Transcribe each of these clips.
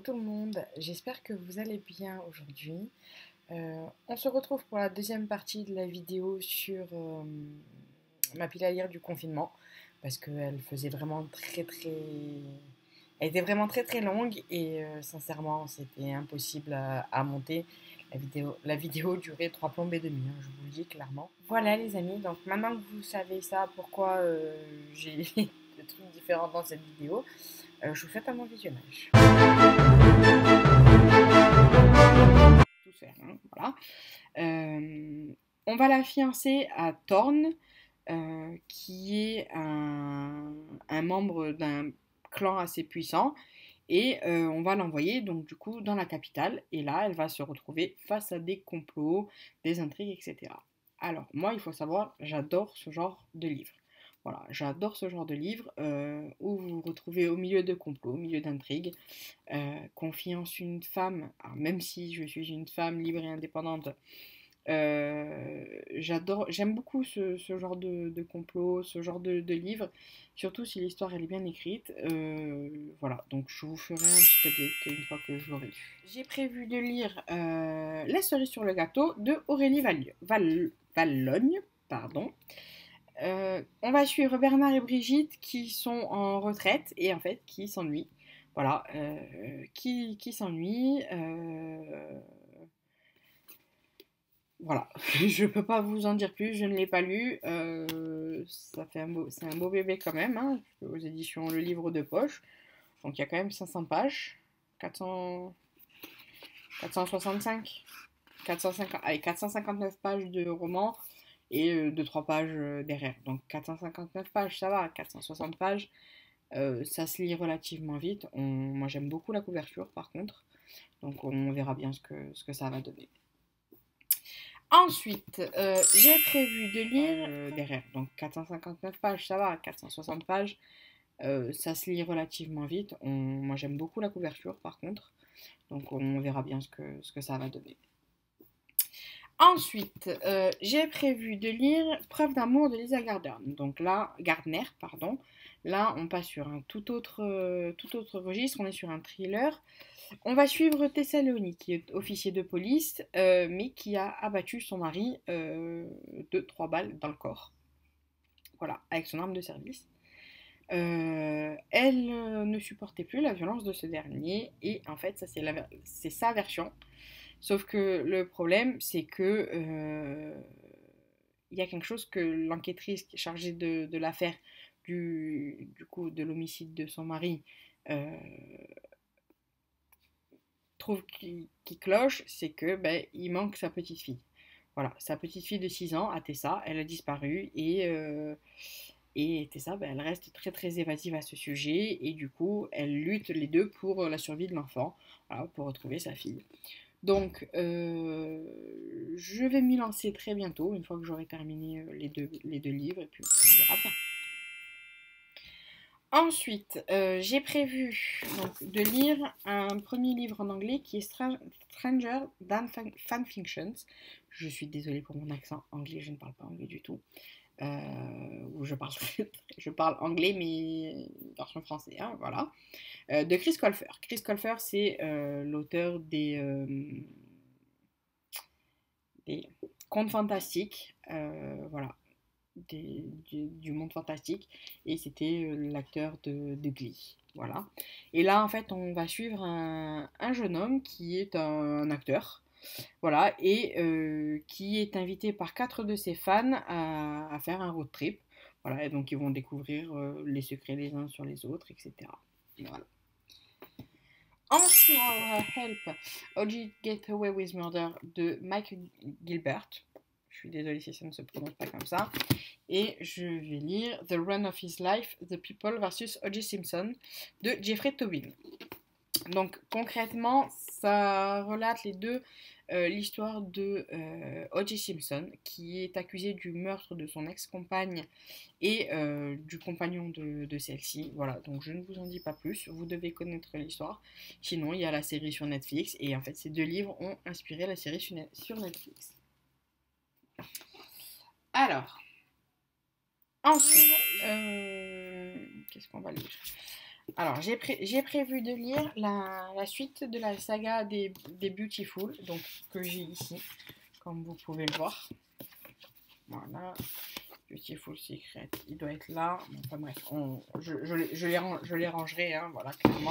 tout le monde, j'espère que vous allez bien aujourd'hui. On se retrouve pour la deuxième partie de la vidéo sur ma pile à lire du confinement parce qu'elle faisait vraiment elle était vraiment très longue et sincèrement c'était impossible à monter. La vidéo durait 3 plombes et demi, hein, je vous le dis clairement. Voilà les amis, donc maintenant que vous savez ça, pourquoi j'ai des trucs différents dans cette vidéo, je vous souhaite un bon visionnage. Tout faire, hein, voilà. On va la fiancer à Thorn, qui est un membre d'un clan assez puissant, et on va l'envoyer donc du coup dans la capitale, et là elle va se retrouver face à des complots, des intrigues, etc. Alors moi il faut savoir, j'adore ce genre de livre. Voilà, j'adore ce genre de livre où vous vous retrouvez au milieu de complots, au milieu d'intrigues, confiance une femme, alors même si je suis une femme libre et indépendante, j'aime beaucoup ce genre de complot, ce genre de livre, surtout si l'histoire elle est bien écrite. Voilà, donc je vous ferai un petit update une fois que je l'aurai lu. J'ai prévu de lire La cerise sur le gâteau de Aurélie Vallogne, pardon. On va suivre Bernard et Brigitte qui sont en retraite et en fait qui s'ennuient. Voilà, qui s'ennuient. Voilà, je peux pas vous en dire plus, je ne l'ai pas lu. C'est un beau bébé quand même, hein, aux éditions Le Livre de Poche. Donc il y a quand même 500 pages, 400, 465, 450, allez, 459 pages de roman et 2-3 pages derrière. Donc 459 pages, ça va, 460 pages, ça se lit relativement vite. Moi j'aime beaucoup la couverture par contre, donc on verra bien ce que ça va donner. Ensuite, j'ai prévu de lire derrière, donc 459 pages, ça va, 460 pages, ça se lit relativement vite. Moi j'aime beaucoup la couverture par contre, donc on verra bien ce que ça va donner. Ensuite, j'ai prévu de lire Preuve d'amour de Lisa Gardner, pardon. Là, on passe sur un tout autre registre, on est sur un thriller. On va suivre Tessa Leoni, qui est officier de police, mais qui a abattu son mari de 3 balles dans le corps. Voilà, avec son arme de service. Elle ne supportait plus la violence de ce dernier, et en fait, ça c'est sa version. Sauf que le problème, c'est que il y a quelque chose que l'enquêtrice chargée de l'affaire du coup de l'homicide de son mari trouve qui cloche, c'est que il manque sa petite fille. Voilà, sa petite fille de 6 ans, à Tessa, elle a disparu et Tessa, elle reste très évasive à ce sujet et du coup, elles luttent les deux pour la survie de l'enfant, voilà, pour retrouver sa fille. Donc, je vais m'y lancer très bientôt, une fois que j'aurai terminé les deux livres, et puis on verra bien. Ensuite, j'ai prévu donc, de lire un premier livre en anglais qui est Stranger Than Fanfictions. Je suis désolée pour mon accent anglais, je ne parle pas anglais du tout. Je parle anglais, mais version français, hein, voilà. De Chris Colfer. Chris Colfer, c'est l'auteur des contes fantastiques, voilà, du monde fantastique, et c'était l'acteur de Glee, voilà. Et là en fait on va suivre un jeune homme qui est un acteur, voilà, et qui est invité par 4 de ses fans à faire un road trip, voilà, et donc ils vont découvrir les secrets les uns sur les autres, etc. Voilà. Ensuite, Help, OG Get Away with Murder de Mike Gilbert. Je suis désolée si ça ne se prononce pas comme ça. Et je vais lire The Run of His Life, The People vs. O.J. Simpson de Jeffrey Tobin. Donc concrètement, ça relate l'histoire de O.J. Simpson, qui est accusé du meurtre de son ex-compagne et du compagnon de celle-ci. Voilà, donc je ne vous en dis pas plus, vous devez connaître l'histoire. Sinon, il y a la série sur Netflix, et en fait, ces 2 livres ont inspiré la série sur Netflix. Alors, ensuite, qu'est-ce qu'on va lire ? Alors, j'ai prévu de lire la suite de la saga des Beautiful, donc que j'ai ici, comme vous pouvez le voir. Voilà, Beautiful Secret, il doit être là. Bon, enfin bref, je les rangerai, hein, voilà, clairement.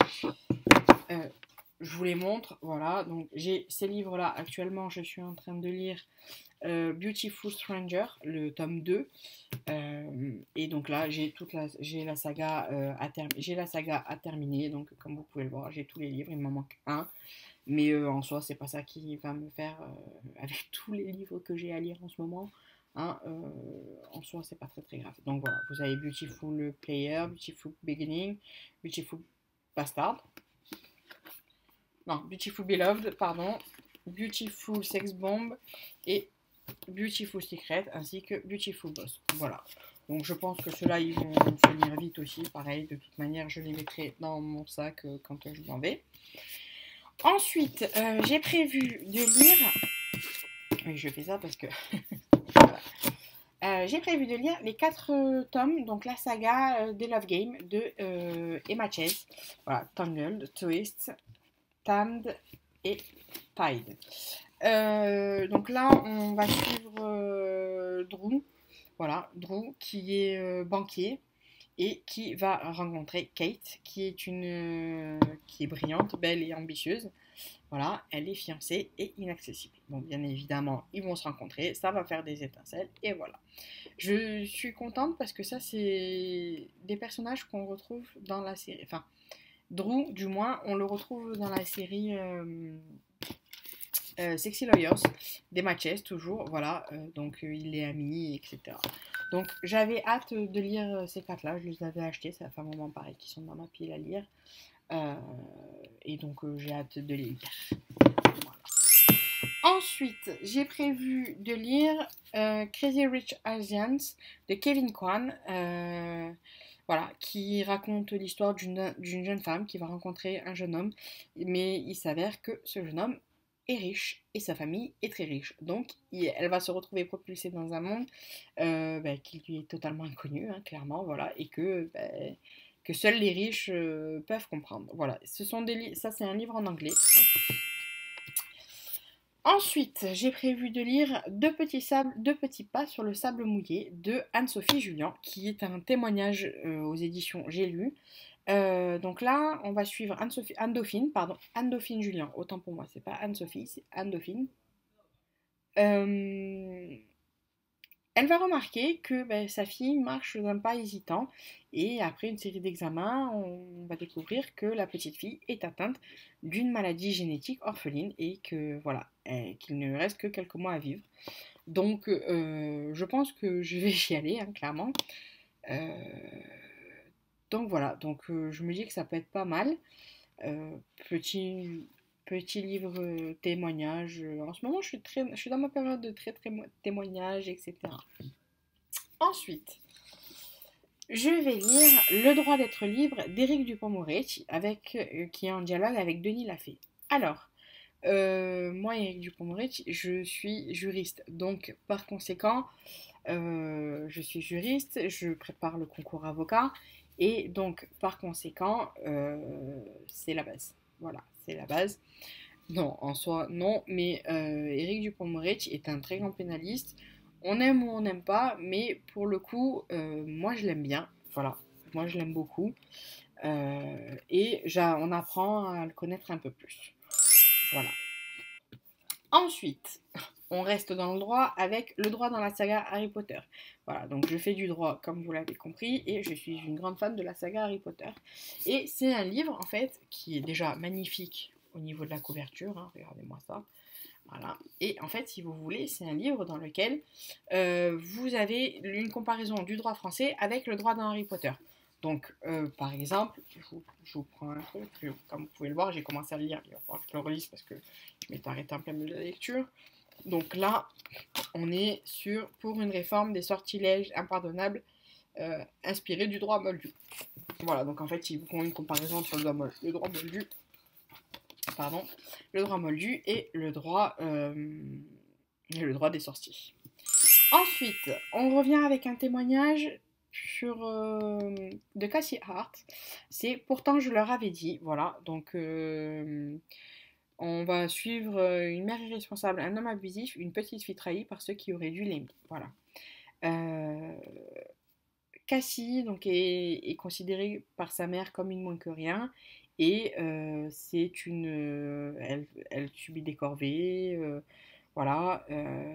Je vous les montre, voilà. Donc, j'ai ces livres-là. Actuellement, je suis en train de lire Beautiful Stranger, le tome 2. Et donc là, j'ai la saga à terminer. Donc, comme vous pouvez le voir, j'ai tous les livres. Il m'en manque un. Mais en soi, c'est pas ça qui va me faire, avec tous les livres que j'ai à lire en ce moment, hein, en soi, c'est pas très très grave. Donc voilà, vous avez Beautiful Player, Beautiful Beginning, Beautiful Bastard, non, Beautiful Beloved, pardon, Beautiful Sex Bomb et Beautiful Secret, ainsi que Beautiful Boss. Voilà. Donc je pense que ceux-là, ils vont se lire vite aussi. Pareil, de toute manière, je les mettrai dans mon sac quand je m'en vais. Ensuite, j'ai prévu de lire... Oui, je fais ça parce que... Voilà. J'ai prévu de lire les 4 tomes, donc la saga des Love Games de Emma Chase. Voilà, Tangled, Twist, Tamed et Tide. Donc là, on va suivre Drew. Voilà, Drew qui est banquier et qui va rencontrer Kate, qui est brillante, belle et ambitieuse. Voilà, elle est fiancée et inaccessible. Bon, bien évidemment, ils vont se rencontrer, ça va faire des étincelles, et voilà. Je suis contente parce que ça, c'est des personnages qu'on retrouve dans la série. Enfin, Drew, du moins, on le retrouve dans la série Sexy Lawyers, des matches toujours, voilà. Donc, il est ami, etc. Donc, j'avais hâte de lire ces 4-là, je les avais achetés, ça fait un moment pareil qui sont dans ma pile à lire. Et donc, j'ai hâte de les lire. Voilà. Ensuite, j'ai prévu de lire Crazy Rich Asians de Kevin Kwan, voilà, qui raconte l'histoire d'une jeune femme qui va rencontrer un jeune homme, mais il s'avère que ce jeune homme est riche et sa famille est très riche. Donc, elle va se retrouver propulsée dans un monde qui lui est totalement inconnu, hein, clairement, voilà, et que seuls les riches peuvent comprendre. Voilà, ça c'est un livre en anglais. Hein. Ensuite, j'ai prévu de lire Deux petits pas sur le sable mouillé de Anne-Sophie Julien, qui est un témoignage aux éditions J'ai lu. Donc là, on va suivre Anne-Dauphine Julien. Autant pour moi, c'est pas Anne-Sophie, c'est Anne-Dauphine. Elle va remarquer que sa fille marche d'un pas hésitant et après une série d'examens, on va découvrir que la petite fille est atteinte d'une maladie génétique orpheline et que voilà, qu'il ne lui reste que quelques mois à vivre. Donc je pense que je vais y aller, hein, clairement. Donc voilà, donc je me dis que ça peut être pas mal. Petit livre témoignage. En ce moment, je suis dans ma période de très témoignage, etc. Ensuite, je vais lire Le droit d'être libre d'Éric Dupond-Moretti, qui est en dialogue avec Denis Lafay. Alors, moi, Éric Dupond-Moretti, je suis juriste. Donc, par conséquent, je suis juriste, je prépare le concours avocat. Et donc, par conséquent, c'est la base. Voilà, c'est la base. Non, en soi, non, mais Éric Dupond-Moretti est un très grand pénaliste. On aime ou on n'aime pas, mais pour le coup, moi je l'aime bien. Voilà, moi je l'aime beaucoup. Et on apprend à le connaître un peu plus. Voilà. Ensuite, on reste dans le droit avec le droit dans la saga Harry Potter. Voilà, donc je fais du droit comme vous l'avez compris et je suis une grande fan de la saga Harry Potter. Et c'est un livre en fait qui est déjà magnifique au niveau de la couverture, hein, regardez-moi ça. Voilà. Et en fait, si vous voulez, c'est un livre dans lequel vous avez une comparaison du droit français avec le droit dans Harry Potter. Donc, par exemple, je vous prends un truc, comme vous pouvez le voir, j'ai commencé à le lire, il va falloir que je le relise parce que je m'étais arrêté en plein milieu de la lecture. Donc là, on est pour une réforme des sortilèges impardonnables inspirés du droit moldu. Voilà, donc en fait, ils vous font une comparaison entre le droit moldu et le droit des sorciers. Ensuite, on revient avec un témoignage de Cassie Hart. C'est Pourtant je leur avais dit. Voilà, donc on va suivre une mère irresponsable, un homme abusif, une petite fille trahie par ceux qui auraient dû l'aimer. Voilà. Euh, Cassie donc, est considérée par sa mère comme une moins que rien. Et elle subit des corvées. Voilà.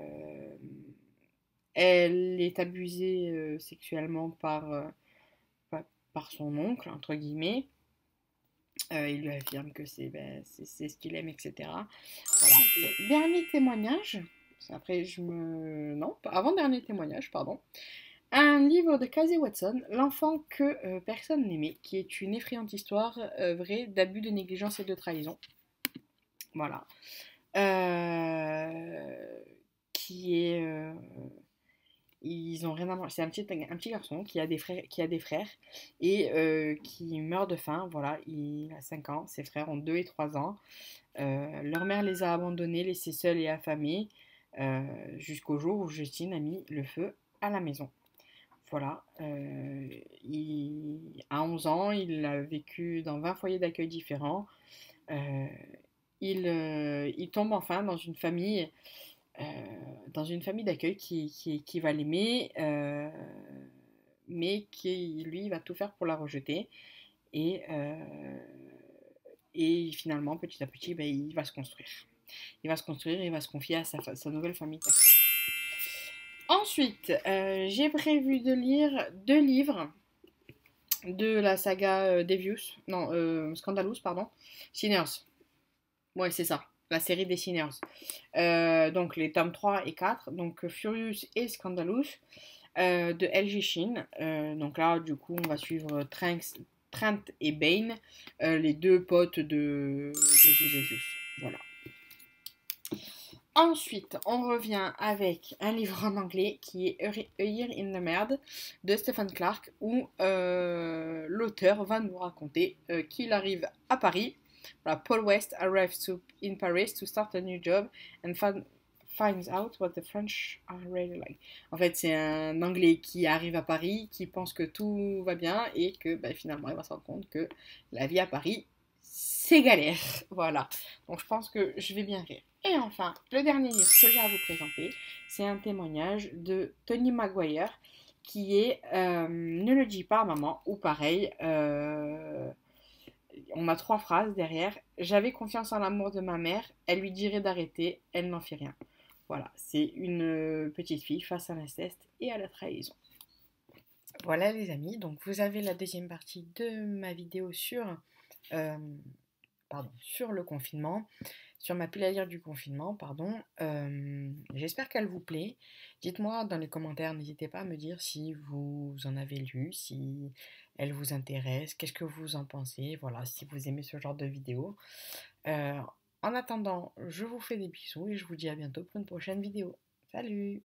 Elle est abusée sexuellement par son oncle, entre guillemets. Il lui affirme que c'est ce qu'il aime, etc. Voilà. Et dernier témoignage. Après, Non, avant-dernier témoignage, pardon. Un livre de Casey Watson, L'enfant que personne n'aimait, qui est une effrayante histoire vraie d'abus, de négligence et de trahison. Voilà. Qui est. Ils ont rien à manger. C'est un petit garçon qui a des frères et qui meurt de faim. Voilà, il a 5 ans. Ses frères ont 2 et 3 ans. Leur mère les a abandonnés, laissés seuls et affamés, jusqu'au jour où Justine a mis le feu à la maison. Voilà. À 11 ans, il a vécu dans 20 foyers d'accueil différents. Euh, il tombe enfin euh, dans une famille d'accueil qui va l'aimer, mais qui, lui, va tout faire pour la rejeter. Et, et finalement, petit à petit, ben, il va se construire. Il va se construire et il va se confier à sa nouvelle famille d'accueil. Ensuite, j'ai prévu de lire 2 livres de la saga Scandalous, pardon. Sinners. Ouais, c'est ça, la série des Sinners. Donc les tomes 3 et 4, donc Furious et Scandalous, de LG Shin. Donc là, du coup, on va suivre Trent et Bane, les 2 potes de Zizosius. Voilà. Ensuite, on revient avec un livre en anglais qui est A Year in the Merde de Stephen Clark, où l'auteur va nous raconter qu'il arrive à Paris. Voilà, Paul West arrives in Paris to start a new job and finds out what the French are really like. En fait, c'est un Anglais qui arrive à Paris, qui pense que tout va bien et que finalement, il va se rendre compte que la vie à Paris, c'est galère. Voilà. Donc, je pense que je vais bien rire. Et enfin, le dernier livre que j'ai à vous présenter, c'est un témoignage de Tony Maguire qui est Ne le dis pas à maman, ou pareil, on a 3 phrases derrière. J'avais confiance en l'amour de ma mère, elle lui dirait d'arrêter, elle n'en fait rien. Voilà, c'est une petite fille face à l'inceste et à la trahison. Voilà les amis, donc vous avez la deuxième partie de ma vidéo euh, sur le confinement, sur ma pile à lire du confinement, pardon. J'espère qu'elle vous plaît. Dites-moi dans les commentaires, n'hésitez pas à me dire si vous en avez lu, si elle vous intéresse, qu'est-ce que vous en pensez, voilà, si vous aimez ce genre de vidéo. En attendant, je vous fais des bisous et je vous dis à bientôt pour une prochaine vidéo. Salut!